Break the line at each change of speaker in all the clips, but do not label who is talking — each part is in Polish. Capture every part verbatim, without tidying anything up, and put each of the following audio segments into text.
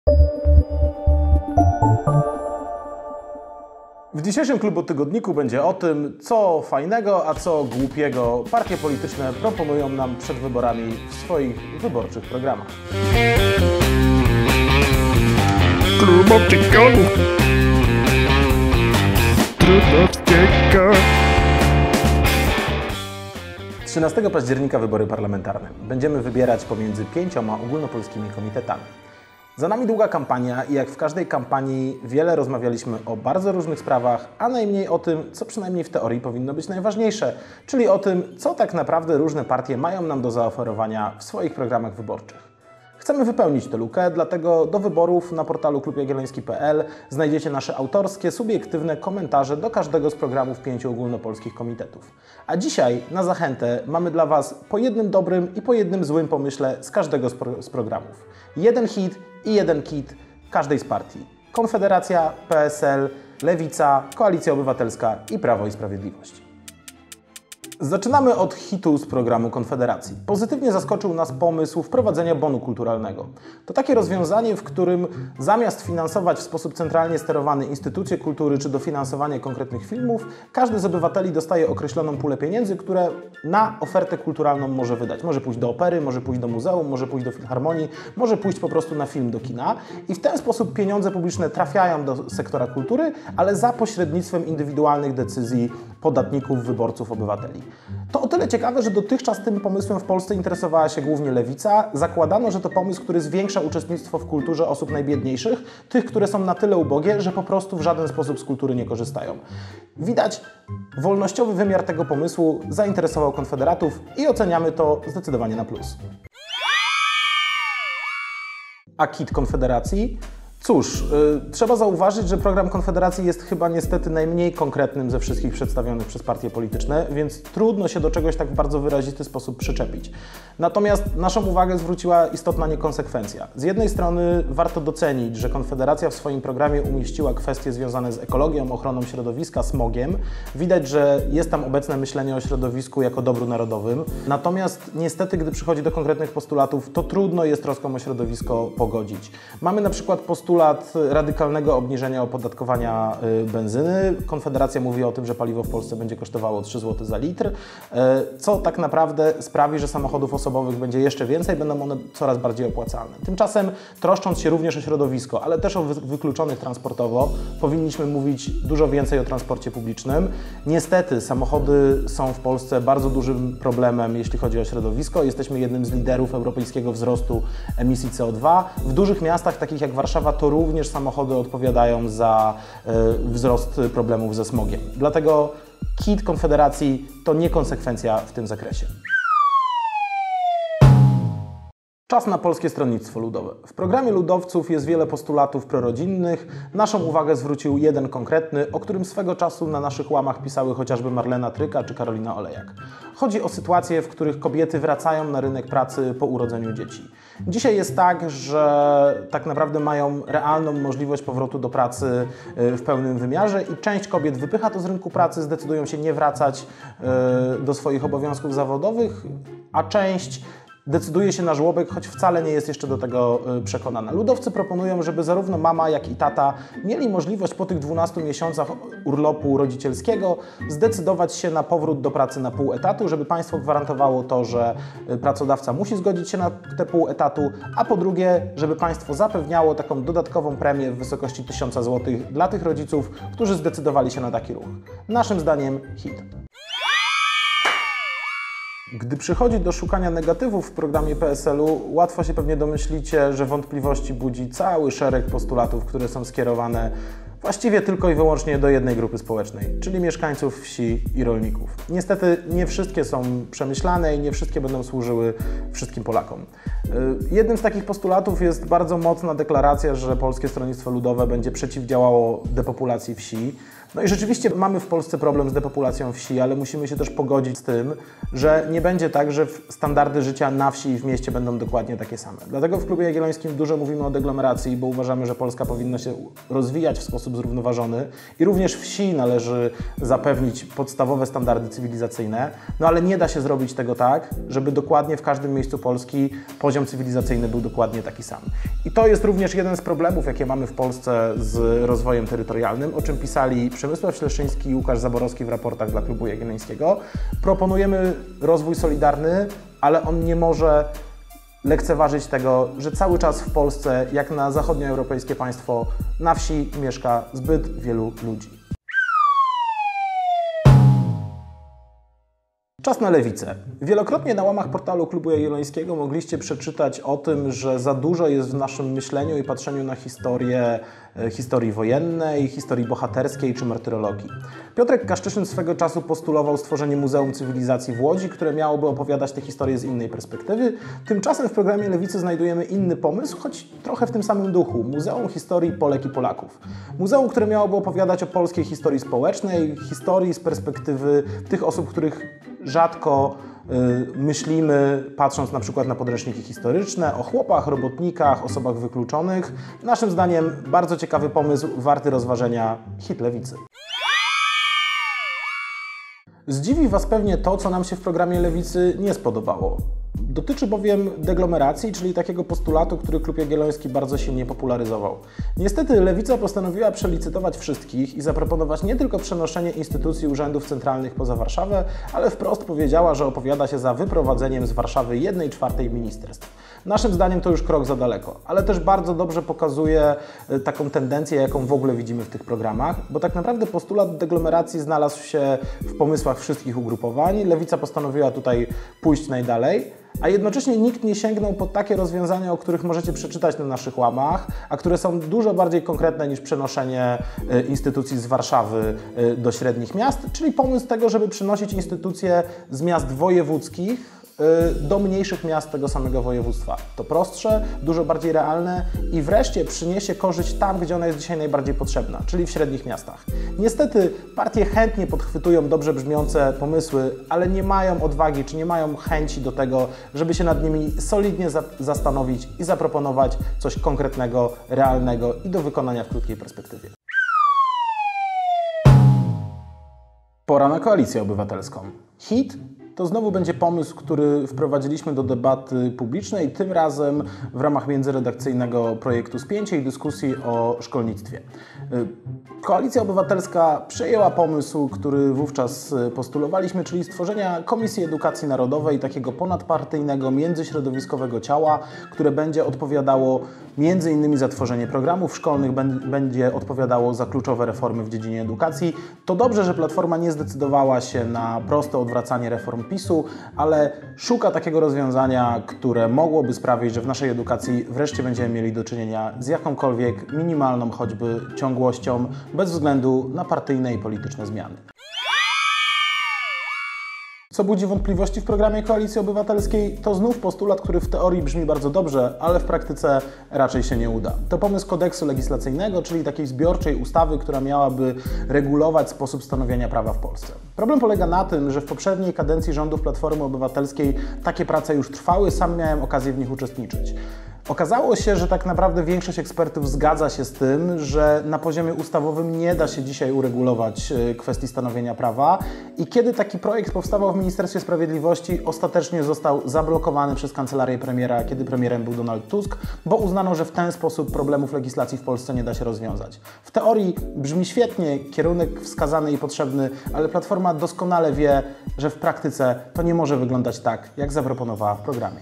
W dzisiejszym Klubotygodniku będzie o tym, co fajnego, a co głupiego partie polityczne proponują nam przed wyborami w swoich wyborczych programach.
Klubotygodnik.
trzynastego października wybory parlamentarne. Będziemy wybierać pomiędzy pięcioma ogólnopolskimi komitetami. Za nami długa kampania i jak w każdej kampanii wiele rozmawialiśmy o bardzo różnych sprawach, a najmniej o tym, co przynajmniej w teorii powinno być najważniejsze, czyli o tym, co tak naprawdę różne partie mają nam do zaoferowania w swoich programach wyborczych. Chcemy wypełnić tę lukę, dlatego do wyborów na portalu klub jagielloński kropka p l znajdziecie nasze autorskie, subiektywne komentarze do każdego z programów pięciu ogólnopolskich komitetów. A dzisiaj na zachętę mamy dla Was po jednym dobrym i po jednym złym pomyśle z każdego z, pro z programów. Jeden hit i jeden kit każdej z partii. Konfederacja, P S L, Lewica, Koalicja Obywatelska i Prawo i Sprawiedliwość. Zaczynamy od hitu z programu Konfederacji. Pozytywnie zaskoczył nas pomysł wprowadzenia bonu kulturalnego. To takie rozwiązanie, w którym zamiast finansować w sposób centralnie sterowany instytucje kultury czy dofinansowanie konkretnych filmów, każdy z obywateli dostaje określoną pulę pieniędzy, które na ofertę kulturalną może wydać. Może pójść do opery, może pójść do muzeum, może pójść do filharmonii, może pójść po prostu na film do kina. I w ten sposób pieniądze publiczne trafiają do sektora kultury, ale za pośrednictwem indywidualnych decyzji podatników, wyborców, obywateli. To o tyle ciekawe, że dotychczas tym pomysłem w Polsce interesowała się głównie Lewica. Zakładano, że to pomysł, który zwiększa uczestnictwo w kulturze osób najbiedniejszych, tych, które są na tyle ubogie, że po prostu w żaden sposób z kultury nie korzystają. Widać, wolnościowy wymiar tego pomysłu zainteresował konfederatów i oceniamy to zdecydowanie na plus. A kit Konfederacji? Cóż, yy, trzeba zauważyć, że program Konfederacji jest chyba niestety najmniej konkretnym ze wszystkich przedstawionych przez partie polityczne, więc trudno się do czegoś tak w bardzo wyrazisty sposób przyczepić. Natomiast naszą uwagę zwróciła istotna niekonsekwencja. Z jednej strony warto docenić, że Konfederacja w swoim programie umieściła kwestie związane z ekologią, ochroną środowiska, smogiem. Widać, że jest tam obecne myślenie o środowisku jako dobru narodowym. Natomiast niestety, gdy przychodzi do konkretnych postulatów, to trudno jest troską o środowisko pogodzić. Mamy na przykład postulat Postulat radykalnego obniżenia opodatkowania benzyny. Konfederacja mówi o tym, że paliwo w Polsce będzie kosztowało trzy złote za litr, co tak naprawdę sprawi, że samochodów osobowych będzie jeszcze więcej, będą one coraz bardziej opłacalne. Tymczasem, troszcząc się również o środowisko, ale też o wykluczonych transportowo, powinniśmy mówić dużo więcej o transporcie publicznym. Niestety, samochody są w Polsce bardzo dużym problemem, jeśli chodzi o środowisko. Jesteśmy jednym z liderów europejskiego wzrostu emisji C O dwa. W dużych miastach, takich jak Warszawa, to również samochody odpowiadają za y, wzrost problemów ze smogiem. Dlatego kit Konfederacji to niekonsekwencja w tym zakresie. Czas na Polskie Stronnictwo Ludowe. W programie ludowców jest wiele postulatów prorodzinnych. Naszą uwagę zwrócił jeden konkretny, o którym swego czasu na naszych łamach pisały chociażby Marlena Tryka czy Karolina Olejak. Chodzi o sytuacje, w których kobiety wracają na rynek pracy po urodzeniu dzieci. Dzisiaj jest tak, że tak naprawdę mają realną możliwość powrotu do pracy w pełnym wymiarze i część kobiet wypycha to z rynku pracy, zdecydują się nie wracać do swoich obowiązków zawodowych, a część decyduje się na żłobek, choć wcale nie jest jeszcze do tego przekonana. Ludowcy proponują, żeby zarówno mama, jak i tata mieli możliwość po tych dwunastu miesiącach urlopu rodzicielskiego zdecydować się na powrót do pracy na pół etatu, żeby państwo gwarantowało to, że pracodawca musi zgodzić się na te pół etatu, a po drugie, żeby państwo zapewniało taką dodatkową premię w wysokości tysiąca złotych dla tych rodziców, którzy zdecydowali się na taki ruch. Naszym zdaniem hit. Gdy przychodzi do szukania negatywów w programie P S L-u, łatwo się pewnie domyślicie, że wątpliwości budzi cały szereg postulatów, które są skierowane właściwie tylko i wyłącznie do jednej grupy społecznej, czyli mieszkańców wsi i rolników. Niestety nie wszystkie są przemyślane i nie wszystkie będą służyły wszystkim Polakom. Jednym z takich postulatów jest bardzo mocna deklaracja, że Polskie Stronnictwo Ludowe będzie przeciwdziałało depopulacji wsi. No i rzeczywiście mamy w Polsce problem z depopulacją wsi, ale musimy się też pogodzić z tym, że nie będzie tak, że standardy życia na wsi i w mieście będą dokładnie takie same. Dlatego w Klubie Jagiellońskim dużo mówimy o deglomeracji, bo uważamy, że Polska powinna się rozwijać w sposób zrównoważony i również wsi należy zapewnić podstawowe standardy cywilizacyjne, no ale nie da się zrobić tego tak, żeby dokładnie w każdym miejscu Polski poziom cywilizacyjny był dokładnie taki sam. I to jest również jeden z problemów, jakie mamy w Polsce z rozwojem terytorialnym, o czym pisali Przemysław Śleszyński i Łukasz Zaborowski w raportach dla Klubu Jagiellońskiego. Proponujemy rozwój solidarny, ale on nie może lekceważyć tego, że cały czas w Polsce, jak na zachodnioeuropejskie państwo, na wsi mieszka zbyt wielu ludzi. Czas na lewicę. Wielokrotnie na łamach portalu Klubu Jagiellońskiego mogliście przeczytać o tym, że za dużo jest w naszym myśleniu i patrzeniu na historię, historii wojennej, historii bohaterskiej czy martyrologii. Piotrek Kaszczyszyn swego czasu postulował stworzenie Muzeum Cywilizacji w Łodzi, które miałoby opowiadać tę historię z innej perspektywy. Tymczasem w programie Lewicy znajdujemy inny pomysł, choć trochę w tym samym duchu. Muzeum Historii Polek i Polaków. Muzeum, które miałoby opowiadać o polskiej historii społecznej, historii z perspektywy tych osób, których rzadko y, myślimy, patrząc na przykład na podręczniki historyczne, o chłopach, robotnikach, osobach wykluczonych. Naszym zdaniem bardzo ciekawy pomysł, warty rozważenia, hit Lewicy. Zdziwi Was pewnie to, co nam się w programie Lewicy nie spodobało. Dotyczy bowiem deglomeracji, czyli takiego postulatu, który Klub Jagielloński bardzo silnie popularyzował. Niestety Lewica postanowiła przelicytować wszystkich i zaproponować nie tylko przenoszenie instytucji urzędów centralnych poza Warszawę, ale wprost powiedziała, że opowiada się za wyprowadzeniem z Warszawy jednej czwartej ministerstw. Naszym zdaniem to już krok za daleko, ale też bardzo dobrze pokazuje taką tendencję, jaką w ogóle widzimy w tych programach, bo tak naprawdę postulat deglomeracji znalazł się w pomysłach wszystkich ugrupowań. Lewica postanowiła tutaj pójść najdalej, a jednocześnie nikt nie sięgnął po takie rozwiązania, o których możecie przeczytać na naszych łamach, a które są dużo bardziej konkretne niż przenoszenie instytucji z Warszawy do średnich miast, czyli pomysł tego, żeby przenosić instytucje z miast wojewódzkich do mniejszych miast tego samego województwa. To prostsze, dużo bardziej realne i wreszcie przyniesie korzyść tam, gdzie ona jest dzisiaj najbardziej potrzebna, czyli w średnich miastach. Niestety partie chętnie podchwytują dobrze brzmiące pomysły, ale nie mają odwagi, czy nie mają chęci do tego, żeby się nad nimi solidnie za zastanowić i zaproponować coś konkretnego, realnego i do wykonania w krótkiej perspektywie. Pora na Koalicję Obywatelską. Hit to znowu będzie pomysł, który wprowadziliśmy do debaty publicznej, tym razem w ramach międzyredakcyjnego projektu Spięcie i dyskusji o szkolnictwie. Koalicja Obywatelska przejęła pomysł, który wówczas postulowaliśmy, czyli stworzenia Komisji Edukacji Narodowej, takiego ponadpartyjnego, międzyśrodowiskowego ciała, które będzie odpowiadało między innymi za tworzenie programów szkolnych, będzie odpowiadało za kluczowe reformy w dziedzinie edukacji. To dobrze, że Platforma nie zdecydowała się na proste odwracanie reform PiSu, ale szuka takiego rozwiązania, które mogłoby sprawić, że w naszej edukacji wreszcie będziemy mieli do czynienia z jakąkolwiek minimalną choćby ciągłością, bez względu na partyjne i polityczne zmiany. Co budzi wątpliwości w programie Koalicji Obywatelskiej, to znów postulat, który w teorii brzmi bardzo dobrze, ale w praktyce raczej się nie uda. To pomysł kodeksu legislacyjnego, czyli takiej zbiorczej ustawy, która miałaby regulować sposób stanowienia prawa w Polsce. Problem polega na tym, że w poprzedniej kadencji rządów Platformy Obywatelskiej takie prace już trwały, sam miałem okazję w nich uczestniczyć. Okazało się, że tak naprawdę większość ekspertów zgadza się z tym, że na poziomie ustawowym nie da się dzisiaj uregulować kwestii stanowienia prawa i kiedy taki projekt powstawał w Ministerstwie Sprawiedliwości, ostatecznie został zablokowany przez kancelarię premiera, kiedy premierem był Donald Tusk, bo uznano, że w ten sposób problemów legislacji w Polsce nie da się rozwiązać. W teorii brzmi świetnie, kierunek wskazany i potrzebny, ale Platforma doskonale wie, że w praktyce to nie może wyglądać tak, jak zaproponowała w programie.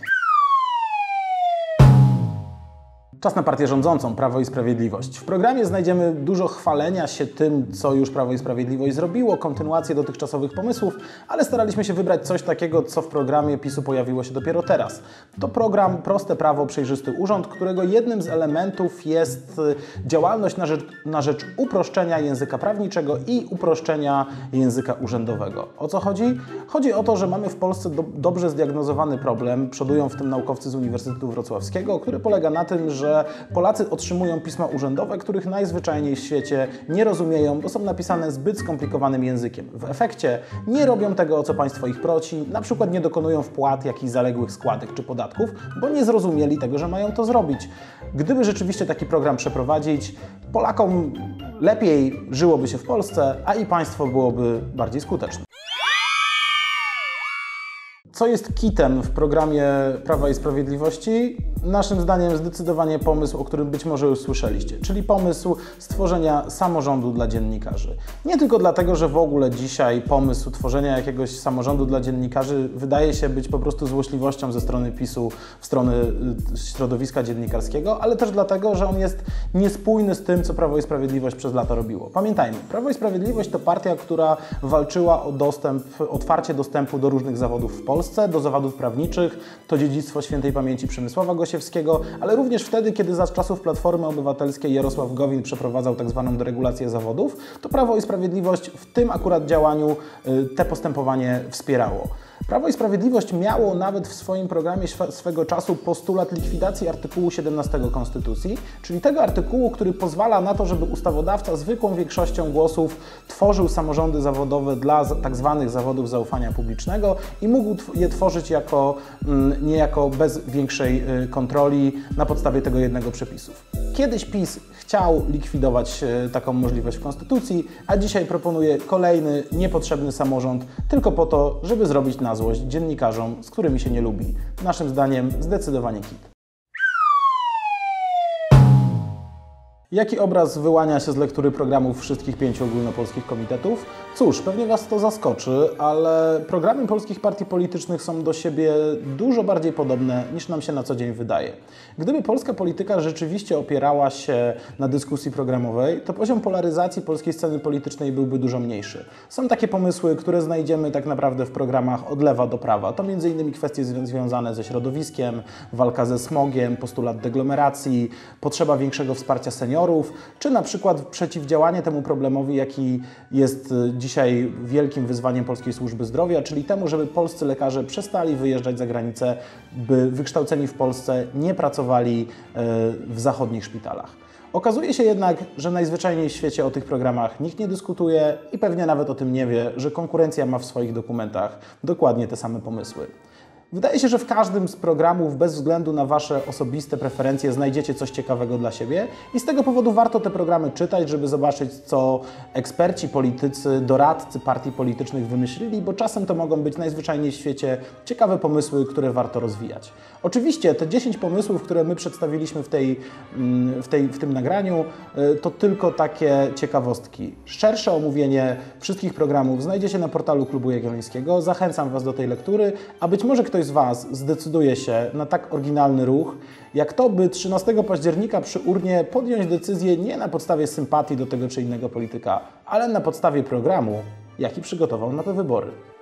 Czas na partię rządzącą, Prawo i Sprawiedliwość. W programie znajdziemy dużo chwalenia się tym, co już Prawo i Sprawiedliwość zrobiło, kontynuację dotychczasowych pomysłów, ale staraliśmy się wybrać coś takiego, co w programie PiSu pojawiło się dopiero teraz. To program Proste Prawo, Przejrzysty Urząd, którego jednym z elementów jest działalność na rzecz, na rzecz uproszczenia języka prawniczego i uproszczenia języka urzędowego. O co chodzi? Chodzi o to, że mamy w Polsce do, dobrze zdiagnozowany problem, przodują w tym naukowcy z Uniwersytetu Wrocławskiego, który polega na tym, że że Polacy otrzymują pisma urzędowe, których najzwyczajniej w świecie nie rozumieją, bo są napisane zbyt skomplikowanym językiem. W efekcie nie robią tego, o co państwo ich prosi, na przykład nie dokonują wpłat jakichś zaległych składek czy podatków, bo nie zrozumieli tego, że mają to zrobić. Gdyby rzeczywiście taki program przeprowadzić, Polakom lepiej żyłoby się w Polsce, a i państwo byłoby bardziej skuteczne. Co jest kitem w programie Prawa i Sprawiedliwości? Naszym zdaniem zdecydowanie pomysł, o którym być może już słyszeliście, czyli pomysł stworzenia samorządu dla dziennikarzy. Nie tylko dlatego, że w ogóle dzisiaj pomysł tworzenia jakiegoś samorządu dla dziennikarzy wydaje się być po prostu złośliwością ze strony PiSu w stronę środowiska dziennikarskiego, ale też dlatego, że on jest niespójny z tym, co Prawo i Sprawiedliwość przez lata robiło. Pamiętajmy, Prawo i Sprawiedliwość to partia, która walczyła o dostęp, otwarcie dostępu do różnych zawodów w Polsce, do zawodów prawniczych, to dziedzictwo świętej pamięci Przemysława Gosiewskiego, ale również wtedy, kiedy za czasów Platformy Obywatelskiej Jarosław Gowin przeprowadzał tak zwaną deregulację zawodów, to Prawo i Sprawiedliwość w tym akurat działaniu te postępowanie wspierało. Prawo i Sprawiedliwość miało nawet w swoim programie swego czasu postulat likwidacji artykułu siedemnastego Konstytucji, czyli tego artykułu, który pozwala na to, żeby ustawodawca zwykłą większością głosów tworzył samorządy zawodowe dla tak zwanych zawodów zaufania publicznego i mógł je tworzyć jako, niejako bez większej kontroli na podstawie tego jednego przepisu. Kiedyś PiS chciał likwidować taką możliwość w Konstytucji, a dzisiaj proponuje kolejny niepotrzebny samorząd tylko po to, żeby zrobić na złość dziennikarzom, z którymi się nie lubi. Naszym zdaniem zdecydowanie kit. Jaki obraz wyłania się z lektury programów wszystkich pięciu ogólnopolskich komitetów? Cóż, pewnie Was to zaskoczy, ale programy polskich partii politycznych są do siebie dużo bardziej podobne, niż nam się na co dzień wydaje. Gdyby polska polityka rzeczywiście opierała się na dyskusji programowej, to poziom polaryzacji polskiej sceny politycznej byłby dużo mniejszy. Są takie pomysły, które znajdziemy tak naprawdę w programach od lewa do prawa. To między innymi kwestie związane ze środowiskiem, walka ze smogiem, postulat deglomeracji, potrzeba większego wsparcia seniorów, czy na przykład przeciwdziałanie temu problemowi, jaki jest dzisiaj wielkim wyzwaniem polskiej służby zdrowia, czyli temu, żeby polscy lekarze przestali wyjeżdżać za granicę, by wykształceni w Polsce nie pracowali w zachodnich szpitalach. Okazuje się jednak, że najzwyczajniej w świecie o tych programach nikt nie dyskutuje i pewnie nawet o tym nie wie, że konkurencja ma w swoich dokumentach dokładnie te same pomysły. Wydaje się, że w każdym z programów, bez względu na Wasze osobiste preferencje, znajdziecie coś ciekawego dla siebie i z tego powodu warto te programy czytać, żeby zobaczyć, co eksperci, politycy, doradcy partii politycznych wymyślili, bo czasem to mogą być najzwyczajniej w świecie ciekawe pomysły, które warto rozwijać. Oczywiście te dziesięć pomysłów, które my przedstawiliśmy w, tej, w, tej, w tym nagraniu, to tylko takie ciekawostki. Szersze omówienie wszystkich programów znajdziecie na portalu Klubu Jagiellońskiego. Zachęcam Was do tej lektury, a być może ktoś z Was zdecyduje się na tak oryginalny ruch, jak to, by trzynastego października przy urnie podjąć decyzję nie na podstawie sympatii do tego czy innego polityka, ale na podstawie programu, jaki przygotował na te wybory.